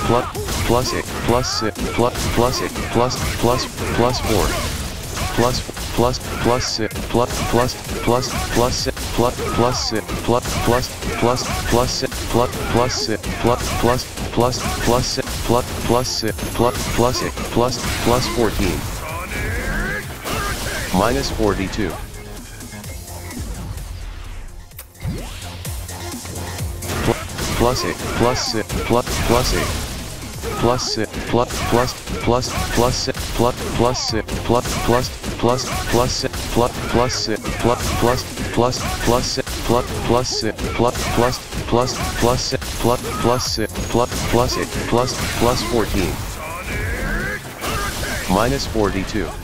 plus it, plus it, plus it, plus 4. Plus it, plus it, plus it, plus it, plus it, plus 14. Minus 42. Plus it, plus it, plus it. Plus it, plus it, plus it, plus it, plus it, plus it, plus it, plus 14. Minus 42.